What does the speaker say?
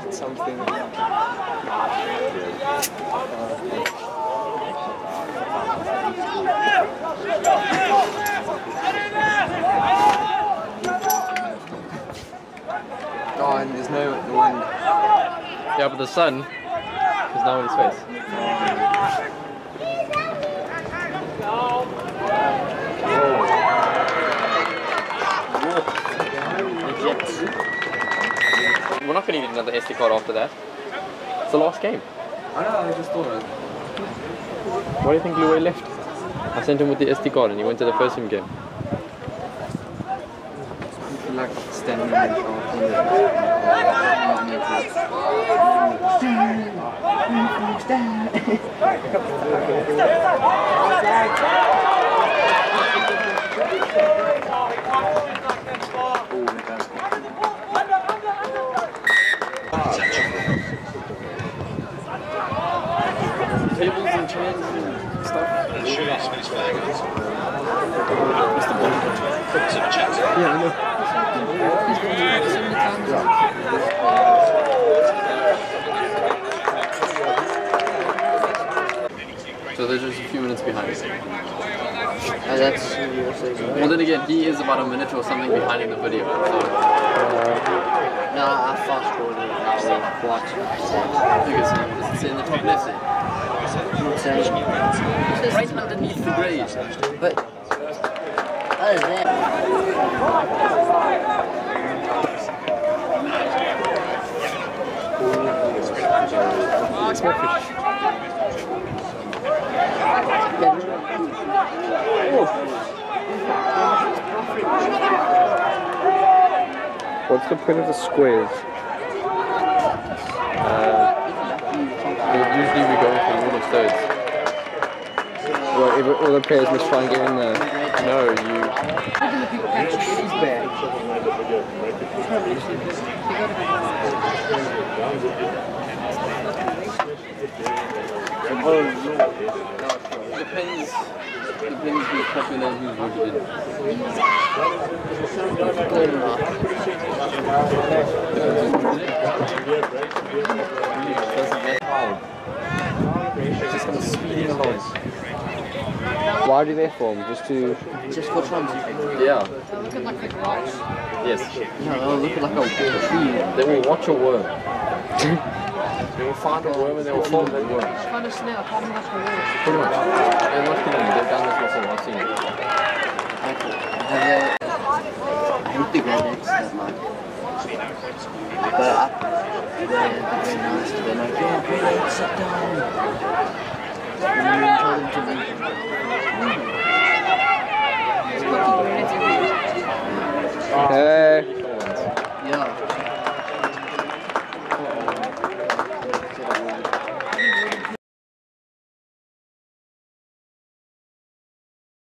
something. Oh, and there's no wind. Yeah, but the sun is now in his face. We're not going to need another SD card after that. It's the last game. I know, I just thought of it. Why do you think Louis left? I sent him with the SD card and he went to the first game. I feel like standing there. Tables and chairs and stuff. Yeah, I know. So they're just a few minutes behind. That's well, then again, he is about a minute or something behind in the video. So. No, I fast forwarded it. I watched it. Does it say in the top left there? It's right underneath the grade. But other than it's more fish. What's the point of the squares? Usually we go for rule of thirds. Well, all the players must try and get in there. No, you... Depends who's popular and who's voted in. It's just kind of speeding along. Why do they form? Just for fun. Yeah. They'll look at like the grass. Yes. No, they'll look like a tree. They will watch a worm. They will find a worm and they will form that worm. Find a snail, find a much more. Pretty much. They're not kidding me. They've done this before. I've seen it. I hate the gradients that much. But they're very nice. They're like, yeah, gradients, sit down. And then tell them to leave.